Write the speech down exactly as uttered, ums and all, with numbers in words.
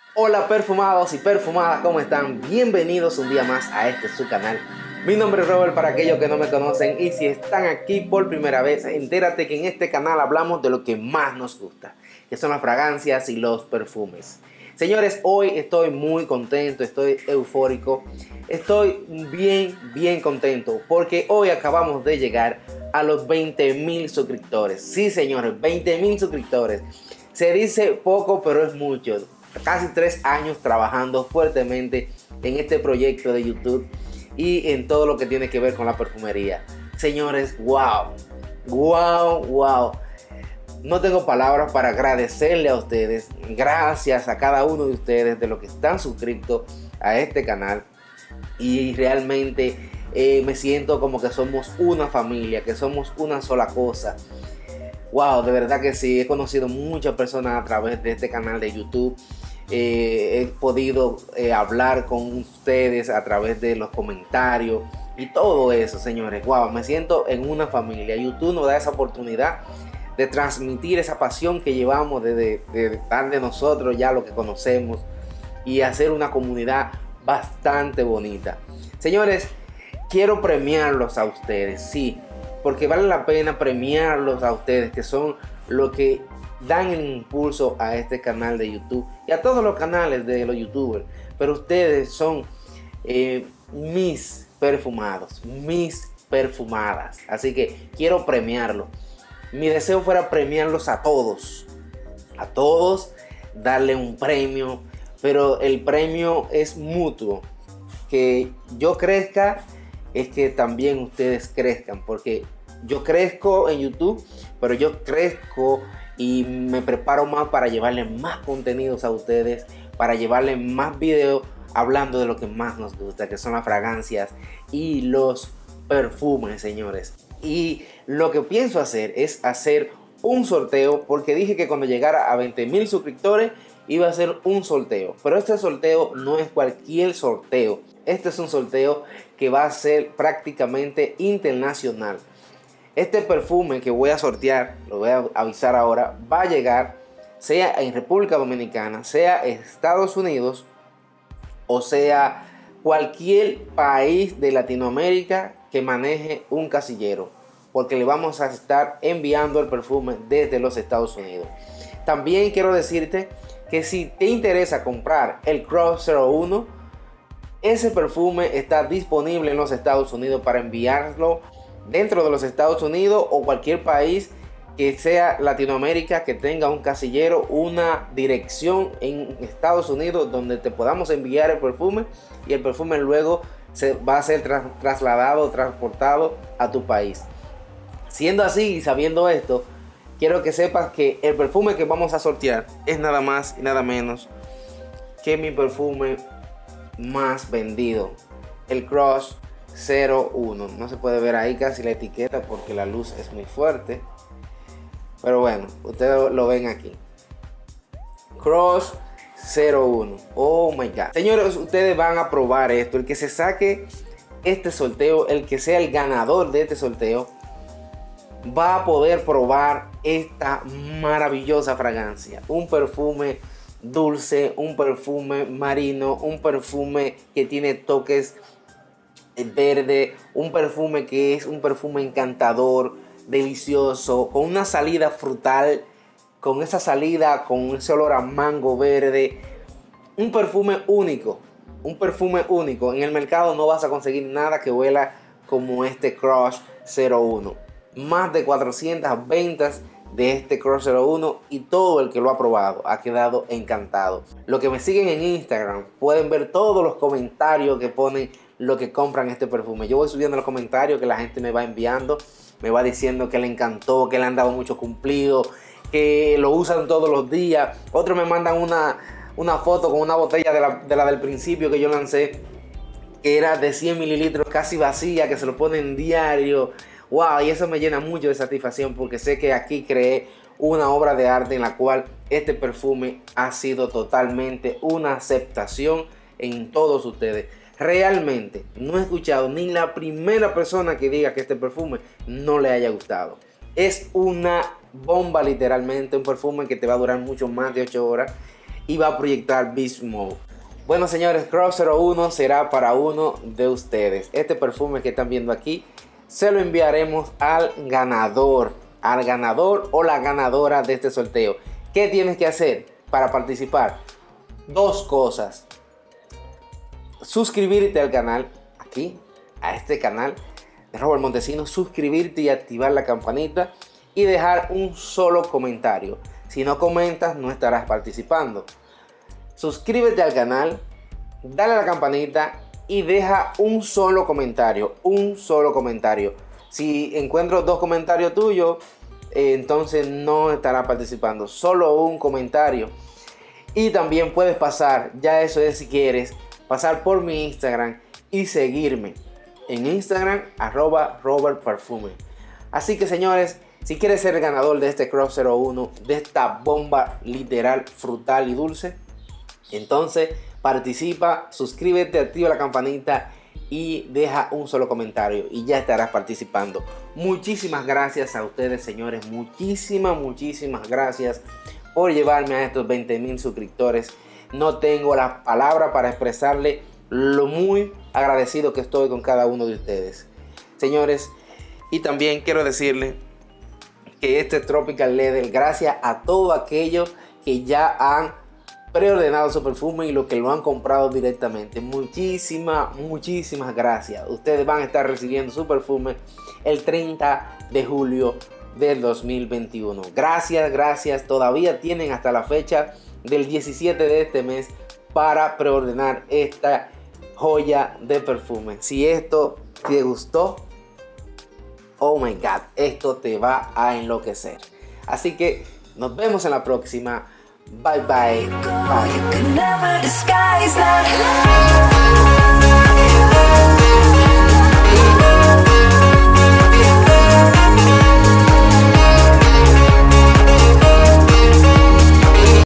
Hola perfumados y perfumadas, ¿cómo están? Bienvenidos un día más a este su canal. Mi nombre es Robert para aquellos que no me conocen, y si están aquí por primera vez, entérate que en este canal hablamos de lo que más nos gusta, que son las fragancias y los perfumes. Señores, hoy estoy muy contento, estoy eufórico, estoy bien, bien contento porque hoy acabamos de llegar a los veinte mil suscriptores. Sí, señores, veinte mil suscriptores. Se dice poco, pero es mucho. Casi tres años trabajando fuertemente en este proyecto de YouTube y en todo lo que tiene que ver con la perfumería. Señores, wow, wow, wow. No tengo palabras para agradecerle a ustedes. Gracias a cada uno de ustedes de los que están suscritos a este canal. Y realmente eh, me siento como que somos una familia, que somos una sola cosa. Wow, de verdad que sí, he conocido muchas personas a través de este canal de YouTube. Eh, he podido eh, hablar con ustedes a través de los comentarios y todo eso, señores. Wow, me siento en una familia. YouTube nos da esa oportunidad de transmitir esa pasión que llevamos de, de, de dar de nosotros ya lo que conocemos y hacer una comunidad bastante bonita. Señores, quiero premiarlos a ustedes, sí, porque vale la pena premiarlos a ustedes, que son los que dan el impulso a este canal de YouTube y a todos los canales de los youtubers. Pero ustedes son eh, mis perfumados, mis perfumadas. Así que quiero premiarlos. Mi deseo fuera premiarlos a todos, a todos, darle un premio, pero el premio es mutuo. Que yo crezca es que también ustedes crezcan, porque yo crezco en YouTube, pero yo crezco y me preparo más para llevarle más contenidos a ustedes, para llevarle más videos hablando de lo que más nos gusta, que son las fragancias y los perfumes, señores. Y lo que pienso hacer es hacer un sorteo, porque dije que cuando llegara a veinte mil suscriptores iba a hacer un sorteo. Pero este sorteo no es cualquier sorteo. Este es un sorteo que va a ser prácticamente internacional. Este perfume que voy a sortear, lo voy a avisar ahora, va a llegar sea en República Dominicana, sea en Estados Unidos, o sea cualquier país de Latinoamérica que maneje un casillero, porque le vamos a estar enviando el perfume desde los Estados Unidos. También quiero decirte que si te interesa comprar el Cross cero uno, ese perfume está disponible en los Estados Unidos para enviarlo dentro de los Estados Unidos o cualquier país que sea Latinoamérica que tenga un casillero, una dirección en Estados Unidos donde te podamos enviar el perfume, y el perfume luego se va a ser tra trasladado, transportado a tu país. Siendo así y sabiendo esto, quiero que sepas que el perfume que vamos a sortear es nada más y nada menos que mi perfume más vendido, el Cross cero uno. No se puede ver ahí casi la etiqueta porque la luz es muy fuerte, pero bueno, ustedes lo ven aquí. Cross cero uno. Oh my god. Señores, ustedes van a probar esto. El que se saque este sorteo, el que sea el ganador de este sorteo, va a poder probar esta maravillosa fragancia. Un perfume dulce, un perfume marino, un perfume que tiene toques verde, un perfume que es un perfume encantador, delicioso, con una salida frutal, con esa salida, con ese olor a mango verde. Un perfume único, un perfume único. En el mercado no vas a conseguir nada que huela como este Cross cero uno. Más de cuatrocientas ventas de este Cross cero uno, y todo el que lo ha probado ha quedado encantado. Los que me siguen en Instagram pueden ver todos los comentarios que ponen lo que compran este perfume. Yo voy subiendo los comentarios que la gente me va enviando, me va diciendo que le encantó, que le han dado mucho cumplido, que lo usan todos los días. Otros me mandan una, una foto con una botella de la, de la del principio que yo lancé, que era de cien mililitros, casi vacía, que se lo ponen diario. Wow, y eso me llena mucho de satisfacción, porque sé que aquí creé una obra de arte en la cual este perfume ha sido totalmente una aceptación en todos ustedes. Realmente no he escuchado ni la primera persona que diga que este perfume no le haya gustado. Es una bomba, literalmente, un perfume que te va a durar mucho más de ocho horas y va a proyectar Beast Mode. Bueno señores, Croc cero uno será para uno de ustedes. Este perfume que están viendo aquí se lo enviaremos al ganador, al ganador o la ganadora de este sorteo. ¿Qué tienes que hacer para participar? Dos cosas. Suscribirte al canal, aquí, a este canal de Robert Montesinos, suscribirte y activar la campanita y dejar un solo comentario. Si no comentas, no estarás participando. Suscríbete al canal, dale a la campanita y deja un solo comentario, un solo comentario. Si encuentro dos comentarios tuyos, eh, entonces no estarás participando, solo un comentario. Y también puedes pasar, ya eso es si quieres, pasar por mi Instagram y seguirme en Instagram, arroba Robert Perfume. Así que señores, si quieres ser el ganador de este Croc cero uno, de esta bomba literal, frutal y dulce, entonces participa, suscríbete, activa la campanita y deja un solo comentario y ya estarás participando. Muchísimas gracias a ustedes señores, muchísimas, muchísimas gracias por llevarme a estos veinte mil suscriptores. No tengo las palabras para expresarle lo muy agradecido que estoy con cada uno de ustedes, señores. Y también quiero decirle que este Tropical Leather, gracias a todos aquellos que ya han preordenado su perfume y los que lo han comprado directamente, muchísimas, muchísimas gracias. Ustedes van a estar recibiendo su perfume el treinta de julio del dos mil veintiuno. Gracias, gracias. Todavía tienen hasta la fecha del diecisiete de este mes para preordenar esta joya de perfume. Si esto te gustó, oh my god, esto te va a enloquecer. Así que nos vemos en la próxima. Bye bye. Bye.